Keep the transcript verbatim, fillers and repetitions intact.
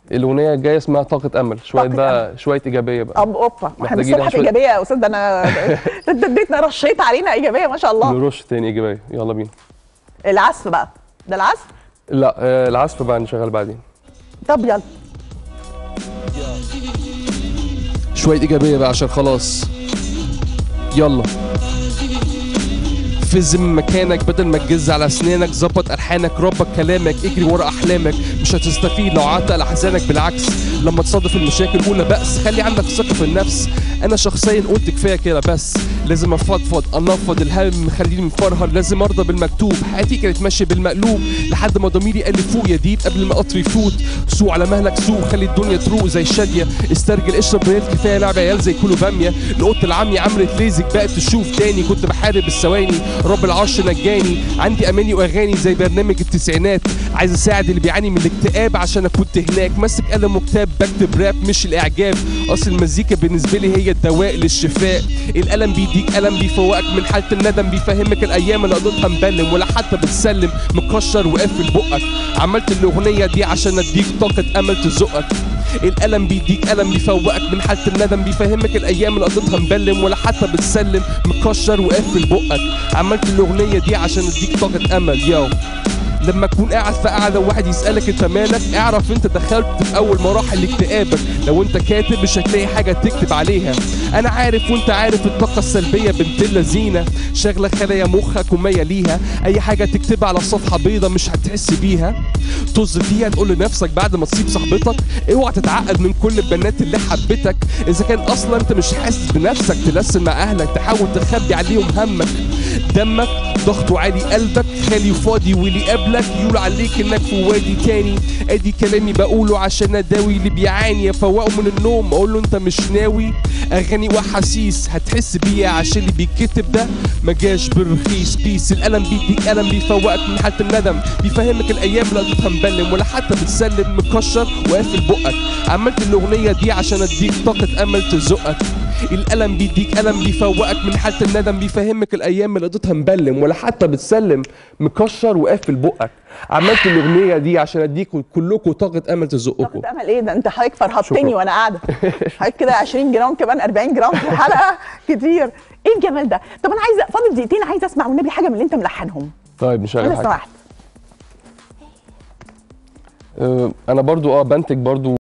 الاغنيه الجايه اسمها طاقه امل، شويه طاقة بقى أمل. شويه ايجابيه بقى. اب اوبا احنا محتاجين الصبح في شوية- ايجابيه يا استاذ، ده انا انت اديتنا رشيت علينا ايجابيه ما شاء الله. نرش تاني ايجابيه، يلا بينا. العزف بقى، ده العزف. لا آه، العزف بقى نشغل بعدين. طب يلا. شوية إيجابية بقى عشان خلاص. يلا. فز من مكانك بدل ما تجز على اسنانك، ظبط الحانك ربك كلامك، اجري ورا احلامك، مش هتستفيد لو عدت على احزانك، بالعكس لما تصادف المشاكل قول لا بأس، خلي عندك ثقة في النفس. انا شخصيا قلت كفايه كده بس، لازم افضفض انفض الهم مخليني مفرهر، لازم ارضى بالمكتوب، حياتي كانت ماشيه بالمقلوب لحد ما ضميري قال لي فوق يا ديب قبل ما قطر يفوت، سوق على مهلك سوق خلي الدنيا تروق زي الشاديه، استرجل اشرب بنات كفايه لعب عيال زي كله باميه، القط العمي عملت ليزك بقت تشوف تاني، كنت بحارب الثواني رب العرش نجاني، عندي اماني واغاني زي برنامج التسعينات، عايز اساعد اللي بيعاني من الاكتئاب عشان انا كنت هناك، ماسك قلم وكتاب بكتب راب مش الاعجاب، اصل المزيكا بالنسبه لي هي الدواء للشفاء، القلم بيديك قلم بيفوقك من حاله الندم، بيفهمك الايام اللي قضيتها مبلم ولا حتى بتسلم، مكشر وقافل بقك، عملت الاغنيه دي عشان اديك طاقه امل تزقك، القلم بيديك قلم بيفوقك من حاله الندم، بيفهمك الايام اللي قضيتها مبلم ولا حتى بتسلم، مكشر وقافل بقك، عملت الاغنيه دي عشان اديك طاقه امل. ياو لما تكون قاعد في قاعده وواحد يسالك انت مالك، اعرف انت دخلت في اول مراحل اكتئابك، لو انت كاتب مش هتلاقي حاجه تكتب عليها، انا عارف وانت عارف الطاقه السلبيه بنت اللذينه شغله خلايا مخك ومية ليها، اي حاجه تكتبها على صفحه بيضه مش هتحس بيها، طز فيها تقول لنفسك بعد ما تسيب صاحبتك، اوعى تتعقد من كل البنات اللي حبتك، اذا كان اصلا انت مش حاسس بنفسك تلسن مع اهلك، تحاول تخبي عليهم همك، دمك ضغطه عالي قلبك خالي وفاضي واللي قبلك يقول عليك انك في وادي تاني، ادي كلامي بقوله عشان اداوي اللي بيعاني، افوقه من النوم اقول له انت مش ناوي، اغاني واحاسيس هتحس بيها عشان اللي بيتكتب ده ما جاش بالرخيص، بيس القلم بيديك قلم بيفوقك من حاله الندم، بيفهمك الايام اللي قضيتها مبلم ولا حتى بتسلم، مكشر وقافل بقك، عملت الاغنيه دي عشان اديك طاقه امل تزقك، القلم بيديك قلم بيفوقك من حاله الندم، بيفهمك الايام اللي قضيتها مبلم ولا حتى بتسلم، مكشر وقافل بقك، عملت الاغنيه دي عشان اديكم كلكم طاقه امل تزقكم. طاقه امل ايه ده؟ انت حضرتك فرهطتني وانا قاعده حضرتك كده عشرين جرام كمان أربعين جرام في الحلقه كتير، ايه الجمال ده؟ طب انا عايزه فاضل دقيقتين، عايزه اسمع والنبي حاجه من اللي انت ملحنهم. طيب نشغل انا حاجه. سمعت أه انا برضو اه بنتج برضو